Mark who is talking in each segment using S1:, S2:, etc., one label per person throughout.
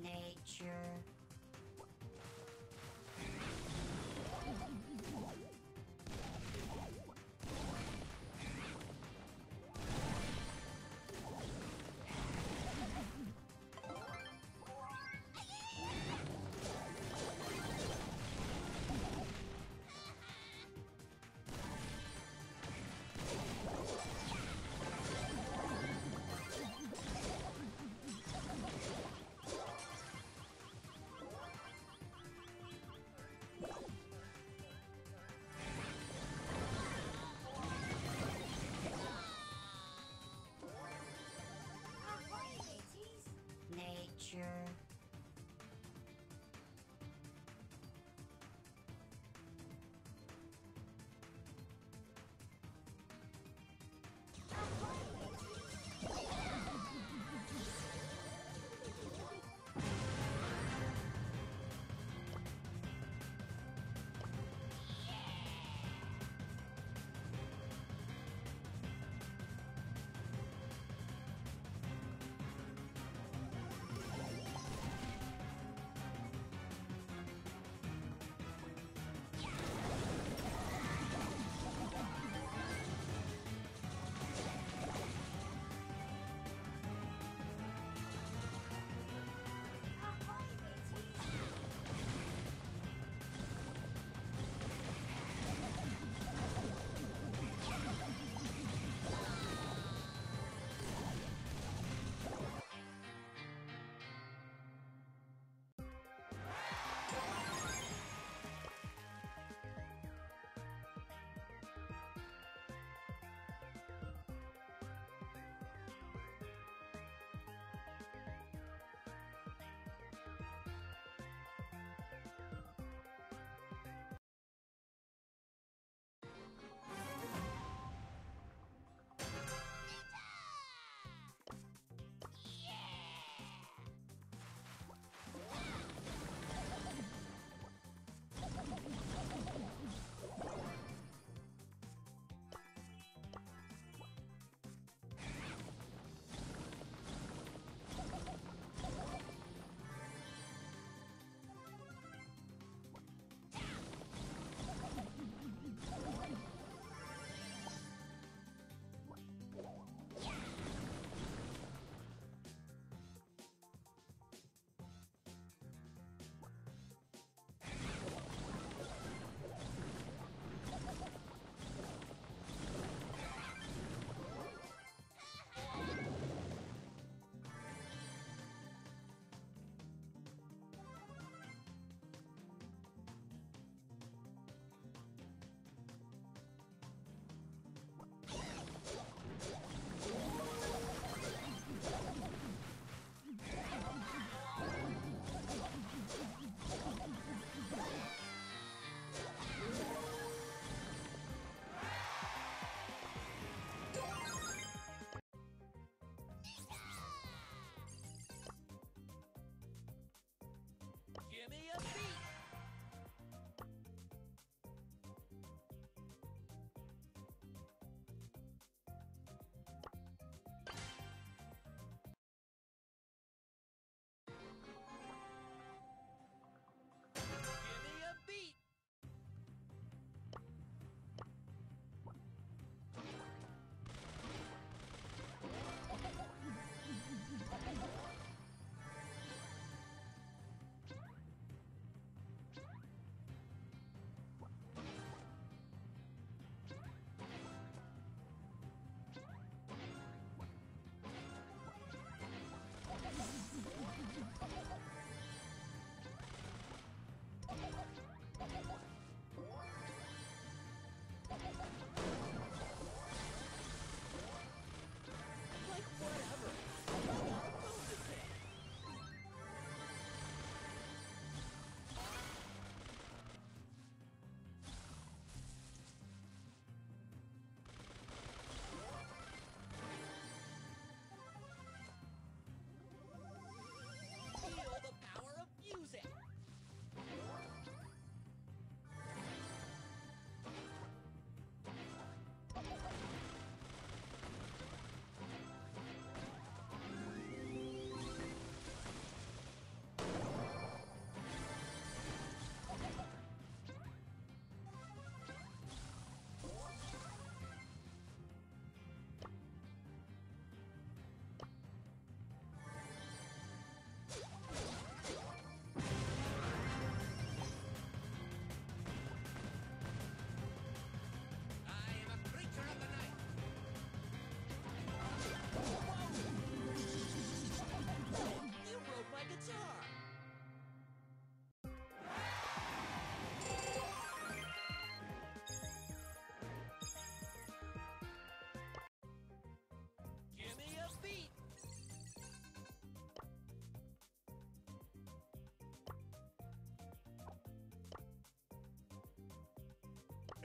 S1: nature.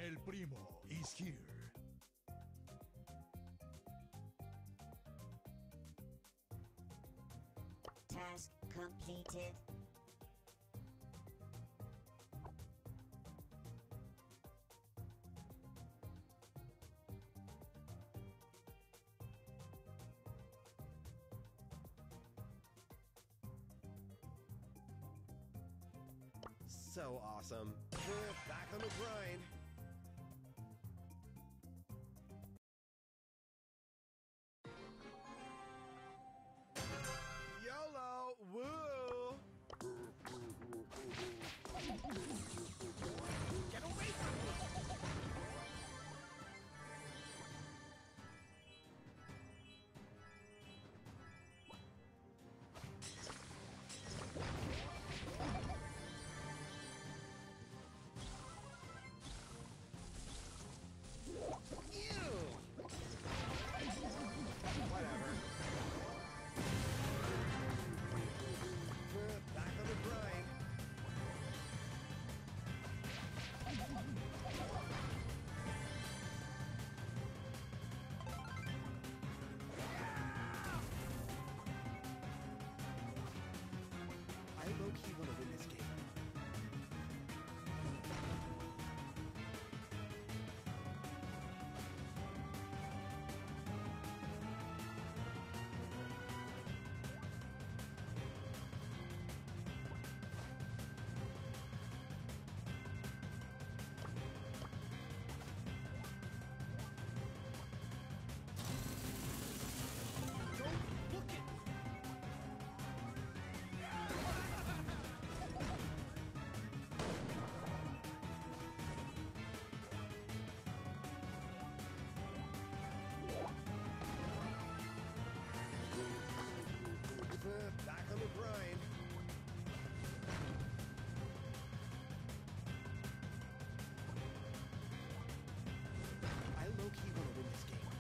S1: El Primo is here.
S2: Task completed.
S3: So awesome. Back on the grind. YOLO! Woo! Get away from me! Whatever. Back on the grind. I low-key want to win this game. Back on the grind. I low-key want to win this game.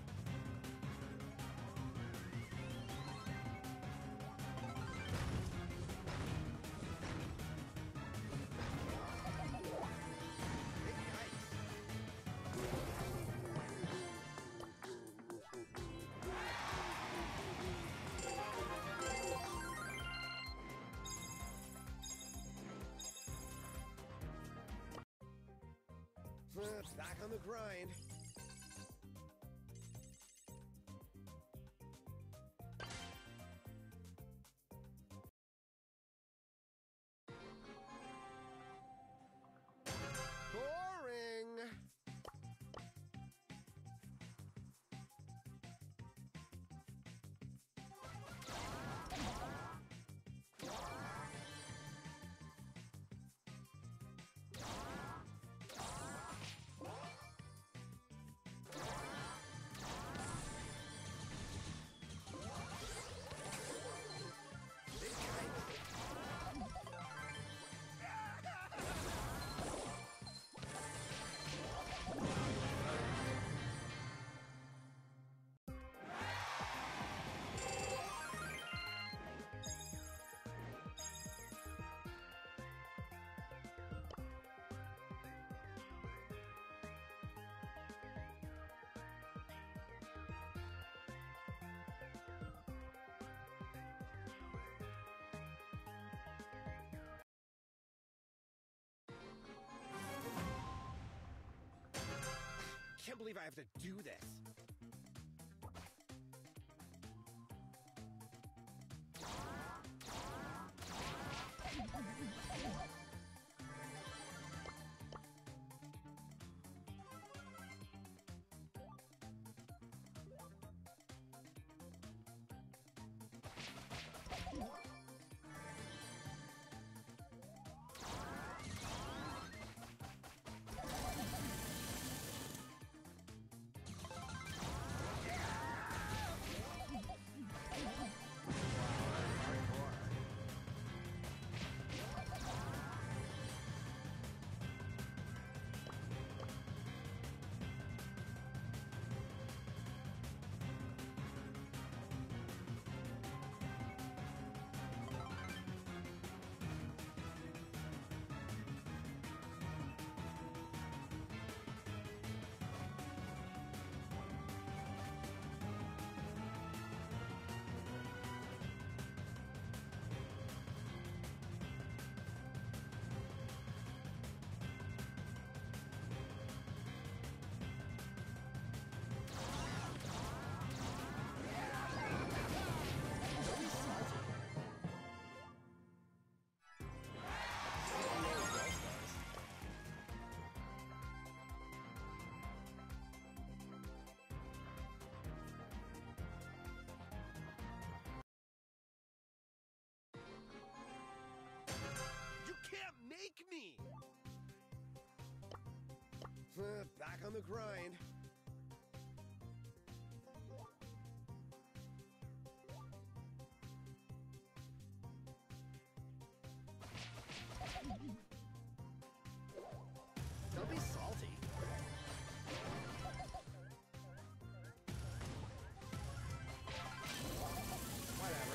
S3: Back on the grind. Boring. Can't believe I have to do this. the grind. Don't be salty. Whatever.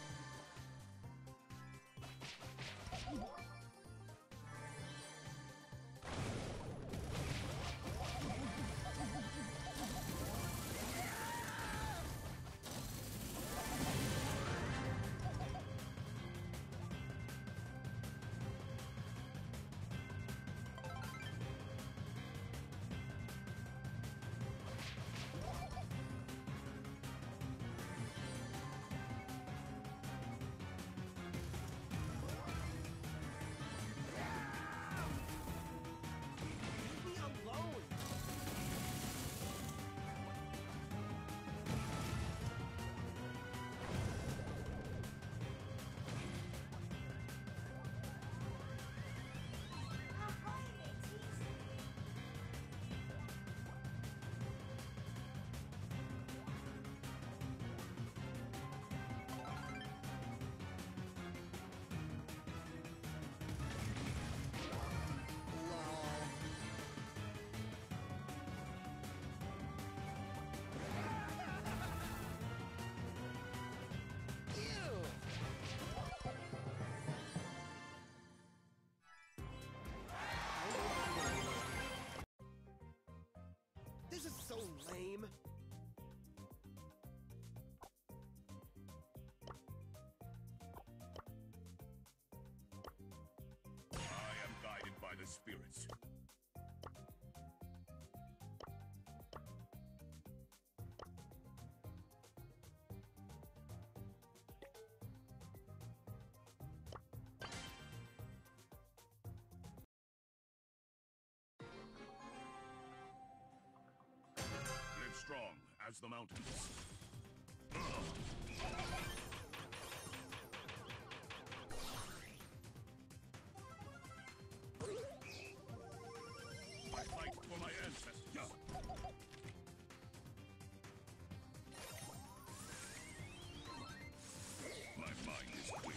S3: Leave me alone. This is so lame.
S1: I am guided by the spirits. Live strong as the mountains. I fight for my ancestors. My mind is clear.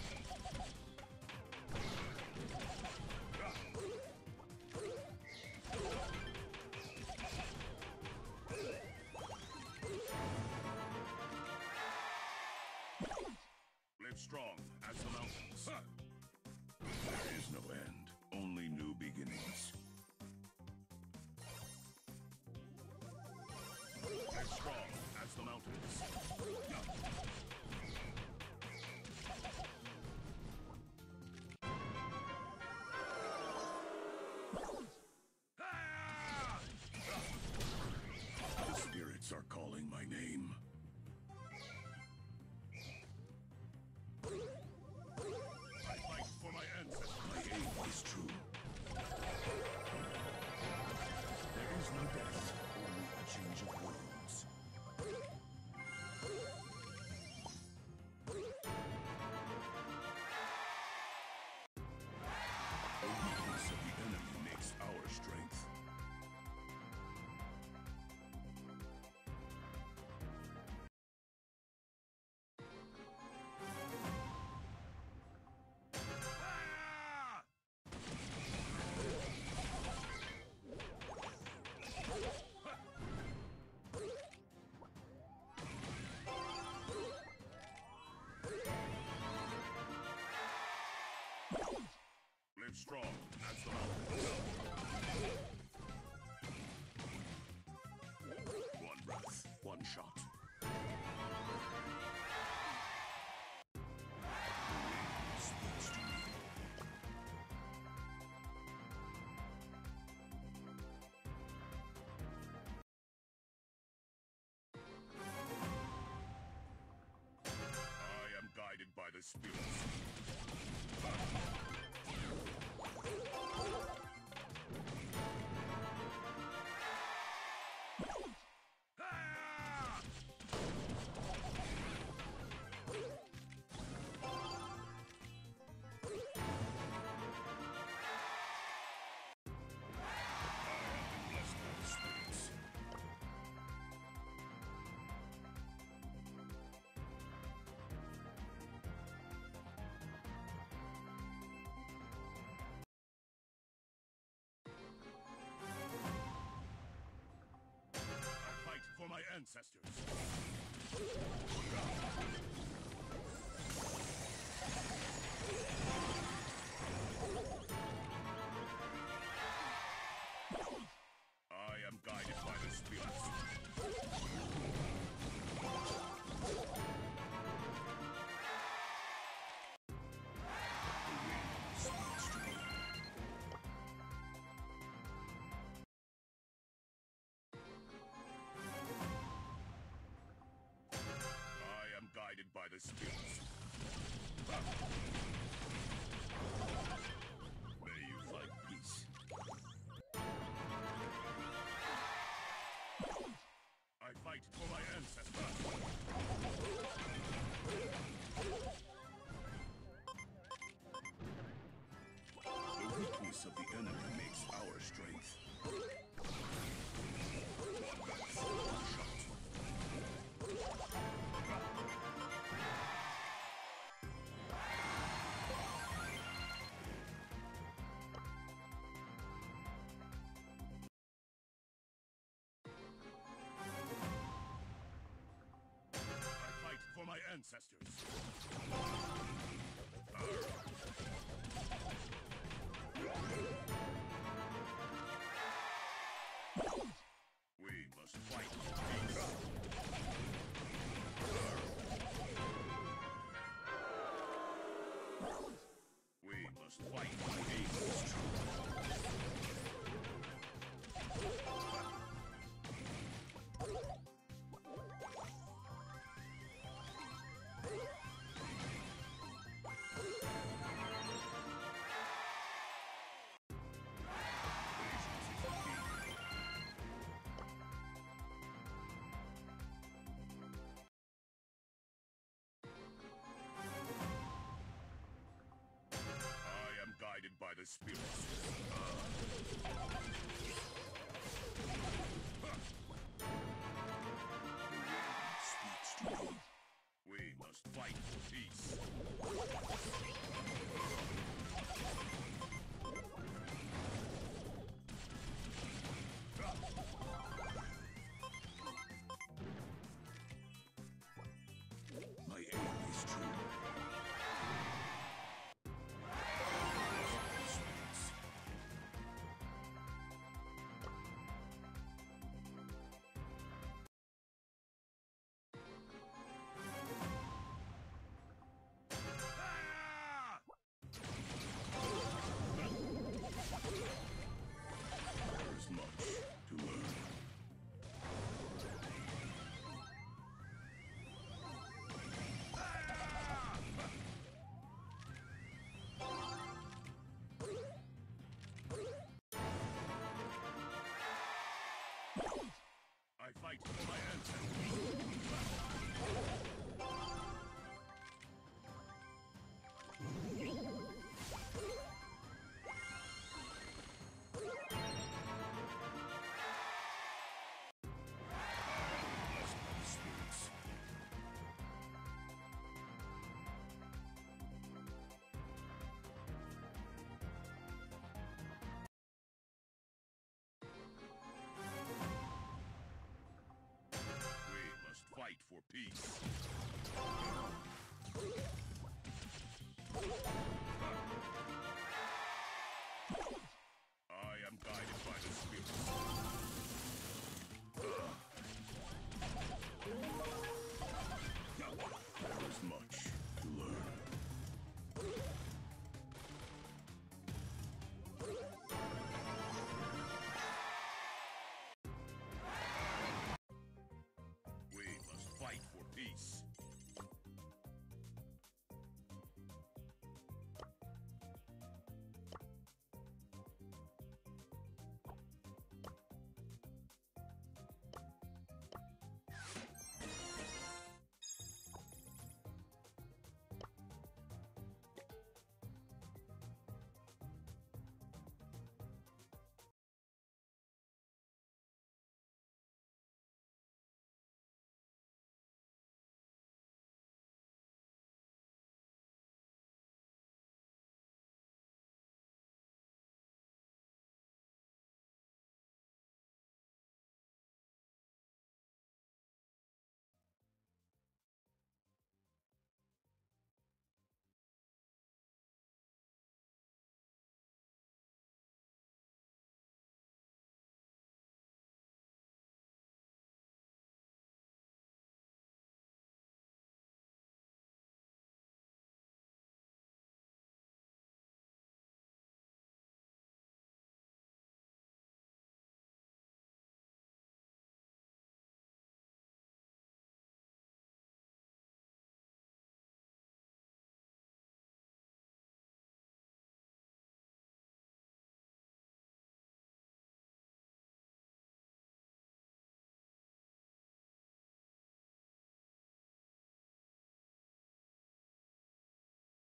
S1: Live strong as the mountains. There is no end, only new beginnings. Live strong as the mountains. Ah! The spirits are calling my name. I fight for my ancestors. My aim is true. There is no death, only a change of worlds. The weakness of the enemy makes our strength. Ah! Live strong as the mountains. One breath, one shot. The wind speaks to me. I am guided by the spirits. Ah! I have been blessed by the ancestors. I am guided by the spirits. I am guided by the spirits. May you find peace. I fight for my ancestors. The weakness of the enemy makes our strength. For my ancestors. We must fight for peace. We must fight for peace. Guided by the spirits. The wind speaks to me. We must fight for peace. My aim is true. I fight for my ancestors. Fight for peace.